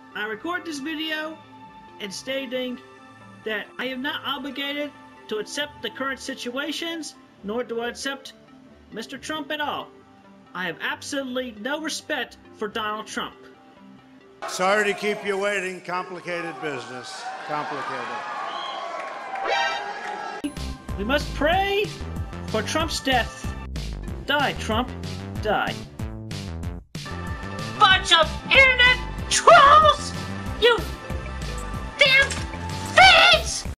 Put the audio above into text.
I record this video and stating that I am not obligated to accept the current situations, nor do I accept Mr. Trump at all. I have absolutely no respect for Donald Trump. Sorry to keep you waiting. Complicated business. Complicated. We must pray for Trump's death. Die, Trump. Die. Bunch of internet trolls! You damn